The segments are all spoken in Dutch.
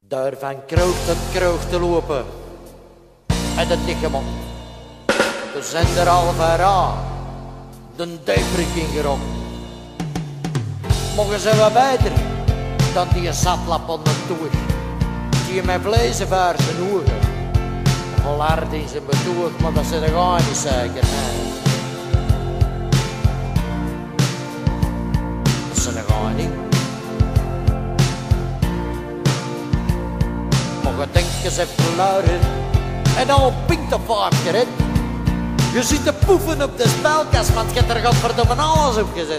Daar van kroeg tot kroeg te lopen. En het niet gemot. We zijn er al veraan. De duiprik ingerokt. Mogen ze wat beter dan die zatlap onder de toeg. Die met vlees vaart zijn ogen. Volhard in zijn betoeg, maar dat ze er gewoon niet zeker. Nee. Dat ze er gewoon niet. Mogen denken ze verloren. En al pinkt op vaart gered. Je ziet de poeven op de spelkast, want je hebt er godverdomme alles op gezet.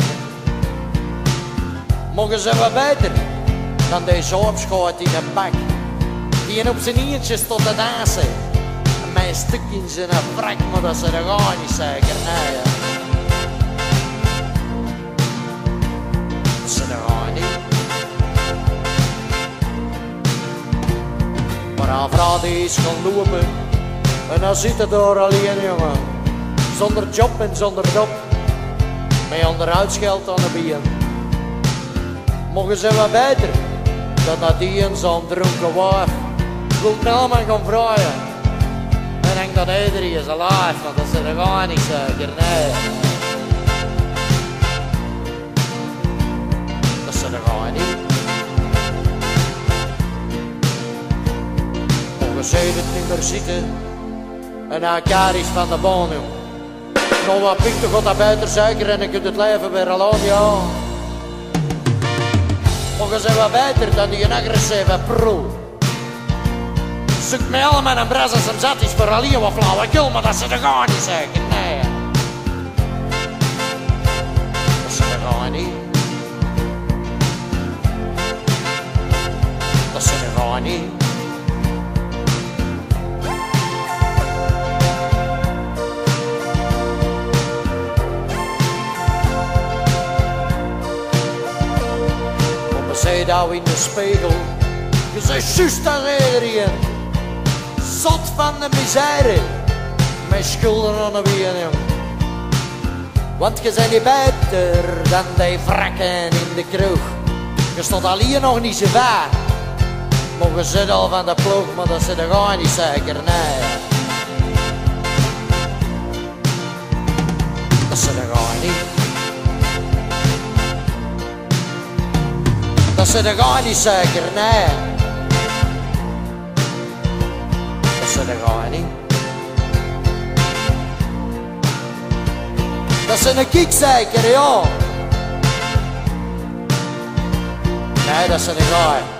Mogen ze wat beter dan deze opschoot in een bak. Die op zijn eentje tot te dansen. En mijn stuk in zijn wrak, maar dat ze er gewoon niet zeker. Nee, ja. Dat ze er gewoon niet. Maar een vrouw die is gaan lopen. En dan zit het door alleen, jongen. Zonder job en zonder dop. Met onderhoudsgeld aan de been. Mogen ze wat beter dan dat die een zo'n dronken wijf wil nou maar gaan vragen. En denk dat iedereen is alive, want dat ze er gewoon niet zeker. Nee. Dat ze er gewoon niet. Mogen ze het niet meer zitten en elkaar is van de baan, joh. Nou wat pikte god dat buiten suiker en dan kunt het leven weer al aan, ja. Mogen ze wat beter dan die agressieve pro. Zoekt mij allemaal een bras als hem zat is voor alleen wat flauwekul, maar dat ze er gewoon niet zeggen, nee. Dat ze er gewoon niet. Dat ze er gewoon niet. Zij daar in de spiegel, je zei juist daar iedereen. Zot van de misère, met schulden aan de been, jong. Want je bent niet beter dan die wrakken in de kroeg. Je stond al hier nog niet zo ver. Mogen ze al van de ploeg, maar dat ze er gewoon niet zeker, nee. Dat ze er gewoon niet. Dat ze er gewoon niet zeker, nee. Dat ze er gewoon niet. Dat ze een kiek zeker, ja. Nee, dat ze er gewoon.